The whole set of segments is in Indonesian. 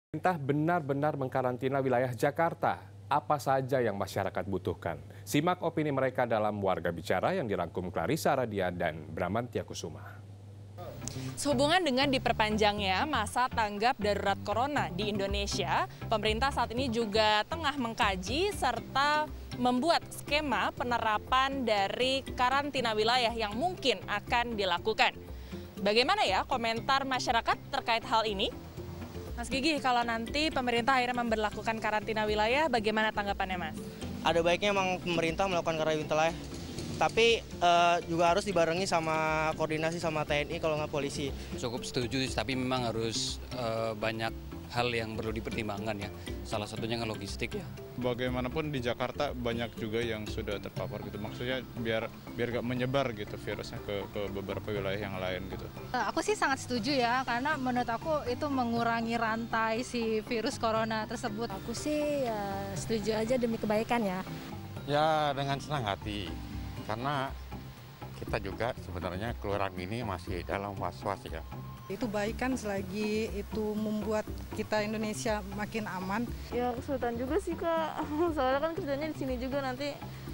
Pemerintah benar-benar mengkarantina wilayah Jakarta. Apa saja yang masyarakat butuhkan? Simak opini mereka dalam Warga Bicara yang dirangkum Clarissa Radia dan Bramantia Kusuma. Sehubungan dengan diperpanjangnya masa tanggap darurat corona di Indonesia, pemerintah saat ini juga tengah mengkaji serta membuat skema penerapan dari karantina wilayah yang mungkin akan dilakukan. Bagaimana ya komentar masyarakat terkait hal ini? Mas Gigi, kalau nanti pemerintah akhirnya memberlakukan karantina wilayah, bagaimana tanggapannya, Mas? Ada baiknya memang pemerintah melakukan karantina wilayah, tapi juga harus dibarengi sama koordinasi sama TNI kalau nggak polisi. Cukup setuju, tapi memang harus banyak hal yang perlu dipertimbangkan ya. Salah satunya logistik ya. Bagaimanapun di Jakarta banyak juga yang sudah terpapar gitu. Maksudnya biar gak menyebar gitu virusnya ke beberapa wilayah yang lain gitu. Aku sih sangat setuju ya, karena menurut aku itu mengurangi rantai si virus corona tersebut. Aku sih ya setuju aja demi kebaikan ya. Ya dengan senang hati, karena kita juga sebenarnya keluaran ini masih dalam was-was ya. Itu baik kan selagi itu membuat kita Indonesia makin aman. Ya kesulitan juga sih Kak, soalnya kan kerjanya di sini juga nanti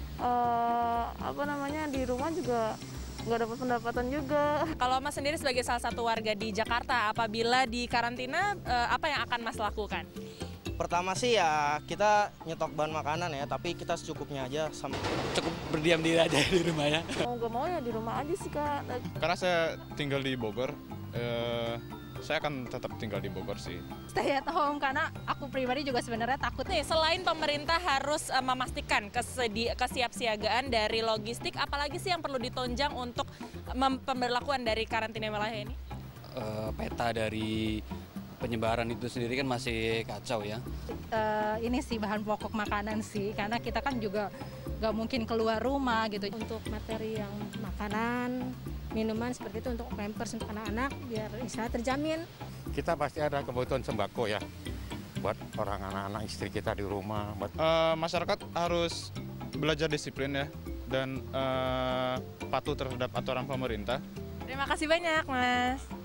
di rumah juga nggak dapat pendapatan juga. Kalau Mas sendiri sebagai salah satu warga di Jakarta, apabila di karantina, apa yang akan Mas lakukan? Pertama sih ya kita nyetok bahan makanan ya, tapi kita secukupnya aja. Cukup berdiam diri aja di rumah ya. Mau nggak mau ya di rumah aja sih Kak. Karena saya tinggal di Bogor, saya akan tetap tinggal di Bogor sih. Stay at home, karena aku pribadi juga sebenarnya takut. Nih, selain pemerintah harus memastikan kesiapsiagaan dari logistik, apalagi sih yang perlu ditonjang untuk pemberlakuan dari karantina wilayah ini? Peta dari penyebaran itu sendiri kan masih kacau ya. Ini sih bahan pokok makanan sih, karena kita kan juga nggak mungkin keluar rumah gitu. Untuk materi yang makanan, minuman seperti itu untuk pampers untuk anak-anak biar bisa terjamin. Kita pasti ada kebutuhan sembako ya, buat orang anak-anak istri kita di rumah. Masyarakat harus belajar disiplin ya, dan patuh terhadap aturan pemerintah. Terima kasih banyak, Mas.